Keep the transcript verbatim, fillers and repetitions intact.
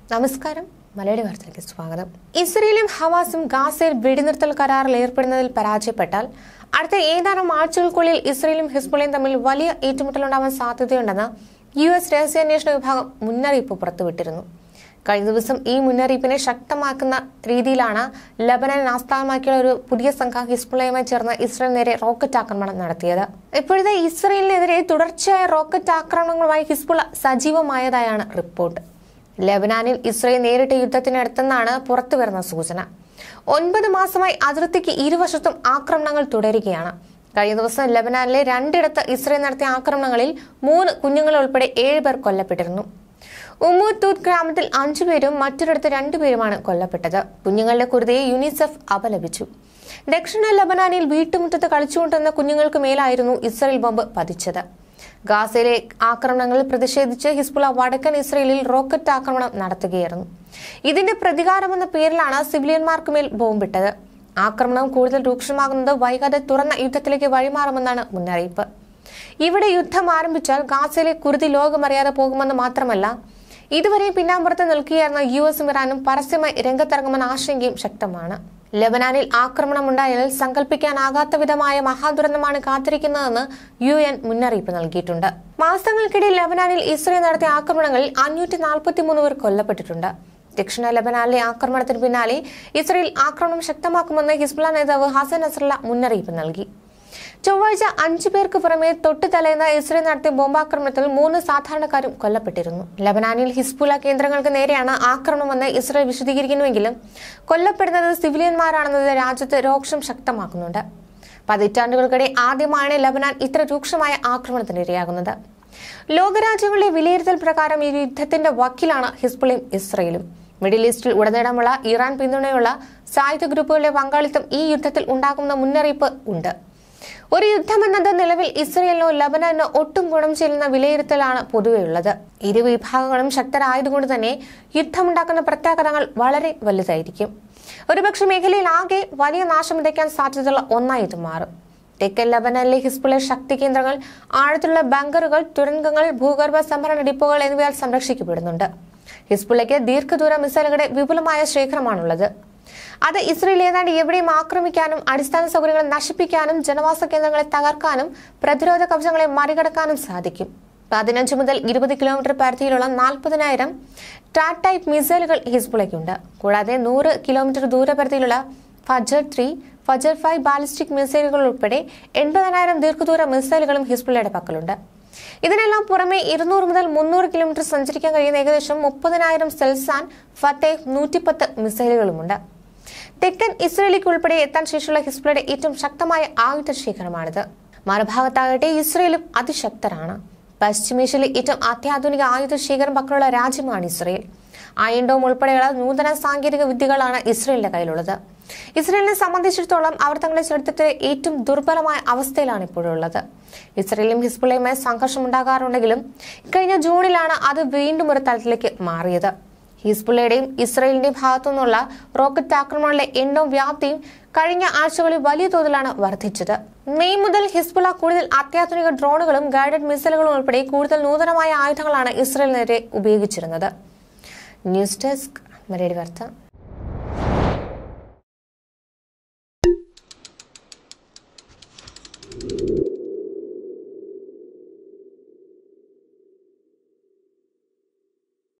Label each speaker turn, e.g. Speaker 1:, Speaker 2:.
Speaker 1: നമസ്കാരം, മലയാളി വാർത്തയിലേക്ക് സ്വാഗതം. ഇസ്രയേലും ഹമാസും ഗാസയിൽ വെടിനിർത്തൽ കരാറിൽ ഏർപ്പെടുന്നതിൽ പരാജയപ്പെട്ടാൽ അടുത്ത ഏതാനും ആഴ്ചകൾക്കുള്ളിൽ ഇസ്രയേലും ഹിസ്ബുള്ളയും തമ്മിൽ വലിയ ഏറ്റുമുട്ടലുണ്ടാവാൻ സാധ്യതയുണ്ടെന്ന് യു എസ് രഹസ്യാന്വേഷണ വിഭാഗം മുന്നറിയിപ്പ് പുറത്തുവിട്ടിരുന്നു. കഴിഞ്ഞ ദിവസം ഈ മുന്നറിയിപ്പിനെ ശക്തമാക്കുന്ന രീതിയിലാണ് ലബനൻ ആസ്ഥാനമാക്കിയുള്ള ഒരു പുതിയ സംഘം ഹിസ്ബുള്ളയുമായി ചേർന്ന് ഇസ്രയേൽ നേരെ റോക്കറ്റ് ആക്രമണം നടത്തിയത്. ഇപ്പോഴത്തെ ഇസ്രയേലിനെതിരെ തുടർച്ചയായ റോക്കറ്റ് ആക്രമണങ്ങളുമായി ഹിസ്ബുള്ള സജീവമായതായാണ് റിപ്പോർട്ട്. ലബനാനിൽ ഇസ്രയേൽ നേരിട്ട യുദ്ധത്തിനടുത്തെന്നാണ് പുറത്തുവരുന്ന സൂചന. ഒൻപത് മാസമായി അതിർത്തിക്ക് ഇരുവശത്തും ആക്രമണങ്ങൾ തുടരുകയാണ്. കഴിഞ്ഞ ദിവസം ലബനാനിലെ രണ്ടിടത്ത് ഇസ്രയേൽ നടത്തിയ ആക്രമണങ്ങളിൽ മൂന്ന് കുഞ്ഞുങ്ങൾ ഉൾപ്പെടെ ഏഴ് പേർ കൊല്ലപ്പെട്ടിരുന്നു. ഉമ്മൂത്തൂത്ത് ഗ്രാമത്തിൽ അഞ്ചുപേരും മറ്റൊരിടത്ത് രണ്ടുപേരുമാണ് കൊല്ലപ്പെട്ടത്. കുഞ്ഞുങ്ങളുടെ കുരുതിയെ യുനിസെഫ് അപലപിച്ചു. ദക്ഷിണ ലബനാനിൽ വീട്ടുമുറ്റത്ത് കളിച്ചുകൊണ്ടിരുന്ന കുഞ്ഞുങ്ങൾക്ക് മേലായിരുന്നു ഇസ്രയേൽ ബോംബ് പതിച്ചത്. ഗാസയിലെ ആക്രമണങ്ങളിൽ പ്രതിഷേധിച്ച് ഹിസ്ബുള്ള വടക്കൻ ഇസ്രയേലിൽ റോക്കറ്റ് ആക്രമണം നടത്തുകയായിരുന്നു. ഇതിന്റെ പ്രതികാരമെന്ന പേരിലാണ് സിവിലിയന്മാർക്ക് മേൽ ബോംബിട്ടത്. ആക്രമണം കൂടുതൽ രൂക്ഷമാകുന്നത് വൈകാതെ തുറന്ന യുദ്ധത്തിലേക്ക് വഴിമാറുമെന്നാണ് മുന്നറിയിപ്പ്. ഇവിടെ യുദ്ധം ആരംഭിച്ചാൽ ഗാസയിലെ കുരുതി ലോകമറിയാതെ പോകുമെന്ന് മാത്രമല്ല, ഇതുവരെ പിന്നാമ്പുറത്ത് നിൽക്കുകയായിരുന്ന യു എസും ഇറാനും പരസ്യമായി രംഗത്തിറങ്ങുമെന്ന ആശങ്കയും ശക്തമാണ്. ലബനാനിൽ ആക്രമണമുണ്ടായാൽ സങ്കല്പിക്കാനാകാത്ത വിധമായ മഹാദുരന്തമാണ് കാത്തിരിക്കുന്നതെന്ന് യു എൻ മുന്നറിയിപ്പ് നൽകിയിട്ടുണ്ട്. മാസങ്ങൾക്കിടെ ലബനാനിൽ ഇസ്രയേൽ നടത്തിയ ആക്രമണങ്ങളിൽ അഞ്ഞൂറ്റി നാൽപ്പത്തി മൂന്ന് പേർ കൊല്ലപ്പെട്ടിട്ടുണ്ട്. ദക്ഷിണ ലബനാനിലെ ആക്രമണത്തിന് പിന്നാലെ ഇസ്രയേൽ ആക്രമണം ശക്തമാക്കുമെന്ന് ഹിസ്ബുള്ള നേതാവ് ഹസൻ നസ്രല്ല മുന്നറിയിപ്പ് നൽകി. ചൊവ്വാഴ്ച അഞ്ചു പേർക്ക് പുറമെ തൊട്ടു തലേന്ന് ഇസ്രയേൽ നടത്തിയ ബോംബാക്രമണത്തിൽ മൂന്ന് സാധാരണക്കാരും കൊല്ലപ്പെട്ടിരുന്നു. ലബനാനിൽ ഹിസ്ബുള്ള കേന്ദ്രങ്ങൾക്ക് നേരെയാണ് ആക്രമണമെന്ന് ഇസ്രയേൽ വിശദീകരിക്കുന്നുവെങ്കിലും കൊല്ലപ്പെടുന്നത് സിവിലിയന്മാരാണെന്നത് രാജ്യത്ത് രോക്ഷം ശക്തമാക്കുന്നുണ്ട്. പതിറ്റാണ്ടുകൾക്കിടെ ആദ്യമായാണ് ലബനാൻ ഇത്ര രൂക്ഷമായ ആക്രമണത്തിന് ഇരയാകുന്നത്. ലോകരാജ്യങ്ങളുടെ വിലയിരുത്തൽ പ്രകാരം ഈ യുദ്ധത്തിന്റെ വക്കിലാണ് ഹിസ്ബുള്ളയും ഇസ്രയേലും. മിഡിൽ ഈസ്റ്റിൽ ഉടനീളമുള്ള ഇറാൻ പിന്തുണയുള്ള സായുധ ഗ്രൂപ്പുകളുടെ പങ്കാളിത്തം ഈ യുദ്ധത്തിൽ ഉണ്ടാകുന്ന മുന്നറിയിപ്പ് ഉണ്ട്. ഒരു യുദ്ധമെന്നത് നിലവിൽ ഇസ്രയേലിനോ ലബനാനോ ഒട്ടും ഗുണം ചെയ്യുന്ന വിലയിരുത്തലാണ് പൊതുവെയുള്ളത്. ഇരു വിഭാഗങ്ങളും ശക്തരായതുകൊണ്ട് തന്നെ യുദ്ധമുണ്ടാക്കുന്ന പ്രത്യാഘാതങ്ങൾ വളരെ വലുതായിരിക്കും. ഒരുപക്ഷെ മേഖലയിൽ ആകെ വലിയ നാശം വിതയ്ക്കാൻ സാധ്യതയുള്ള ഒന്നായി ഇത് മാറും. തെക്കൻ ലബനാനിലെ ഹിസ്ബുള്ള ശക്തി കേന്ദ്രങ്ങൾ, ആഴത്തിലുള്ള ബങ്കറുകൾ, തുരങ്കങ്ങൾ, ഭൂഗർഭ സംഭരണ ഡിപ്പോകൾ എന്നിവയാൽ സംരക്ഷിക്കപ്പെടുന്നുണ്ട്. ഹിസ്ബുള്ളയ്ക്ക് ദീർഘദൂര മിസൈലുകളുടെ വിപുലമായ ശേഖരമാണുള്ളത്. അത് ഇസ്രയേൽ ഏതാണ്ട് എവിടെയും ആക്രമിക്കാനും അടിസ്ഥാന സൗകര്യങ്ങളെ നശിപ്പിക്കാനും ജനവാസ കേന്ദ്രങ്ങളെ തകർക്കാനും പ്രതിരോധ കവചങ്ങളെ മറികടക്കാനും സാധിക്കും. പതിനഞ്ച് മുതൽ ഇരുപത് കിലോമീറ്റർ പരിധിയിലുള്ള നാൽപ്പതിനായിരം ടാറ്റ് ടൈപ്പ് മിസൈലുകൾ ഹിസ്ബുള്ളയ്ക്കുണ്ട്. കൂടാതെ നൂറ് കിലോമീറ്റർ ദൂരപരിധിയിലുള്ള ഫജർ ത്രീ, ഫജർ ഫൈവ് ബാലിസ്റ്റിക് മിസൈലുകൾ ഉൾപ്പെടെ എൺപതിനായിരം ദീർഘദൂര മിസൈലുകളും ഹിസ്ബുള്ളയുടെ പക്കലുണ്ട്. ഇതിനെല്ലാം പുറമെ ഇരുന്നൂറ് മുതൽ മുന്നൂറ് കിലോമീറ്റർ സഞ്ചരിക്കാൻ കഴിയുന്ന ഏകദേശം മുപ്പതിനായിരം സെൽസാൻ ഫത്തേഹ് നൂറ്റിപ്പത്ത് മിസൈലുകളുമുണ്ട്. തെക്കൻ ഇസ്രയേലിക്ക് ഉൾപ്പെടെ എത്താൻ ശേഷിയുള്ള ഹിസ്ബുള്ളയുടെ ഏറ്റവും ശക്തമായ ആയുധ ശേഖരമാണിത്. മറുഭാഗത്താകട്ടെ ഇസ്രയേലും അതിശക്തരാണ്. പശ്ചിമേഷ്യയിലെ ഏറ്റവും അത്യാധുനിക ആയുധ ശേഖരം പക്കലുള്ള രാജ്യമാണ് ഇസ്രയേൽ. അയൺ ഡോം ഉൾപ്പെടെയുള്ള നൂതന സാങ്കേതിക വിദ്യകളാണ് ഇസ്രയേലിന്റെ കയ്യിലുള്ളത്. ഇസ്രയേലിനെ സംബന്ധിച്ചിടത്തോളം അവർ തങ്ങളുടെ ചരിത്രത്തിലെ ഏറ്റവും ദുർബലമായ അവസ്ഥയിലാണ് ഇപ്പോഴുള്ളത്. ഇസ്രയേലും ഹിസ്ബുള്ളയുമായി സംഘർഷം ഉണ്ടാകാറുണ്ടെങ്കിലും കഴിഞ്ഞ ജൂണിലാണ് അത് വീണ്ടും ഒരു തലത്തിലേക്ക് മാറിയത്. ഹിസ്ബുള്ളയുടെയും ഇസ്രയേലിന്റെയും ഭാഗത്തു നിന്നുള്ള റോക്കറ്റ് ആക്രമണങ്ങളുടെ എണ്ണവും വ്യാപ്തിയും കഴിഞ്ഞ ആഴ്ചകളിൽ വലിയ തോതിലാണ് വർദ്ധിച്ചത്. മെയ് മുതൽ ഹിസ്ബുള്ള കൂടുതൽ അത്യാധുനിക ഡ്രോണുകളും ഗൈഡഡ് മിസൈലുകളും ഉൾപ്പെടെ കൂടുതൽ നൂതനമായ ആയുധങ്ങളാണ് ഇസ്രയേലിനെതിരെ ഉപയോഗിച്ചിരുന്നത്. ന്യൂസ് ഡെസ്ക്, മലയാളി വാർത്ത.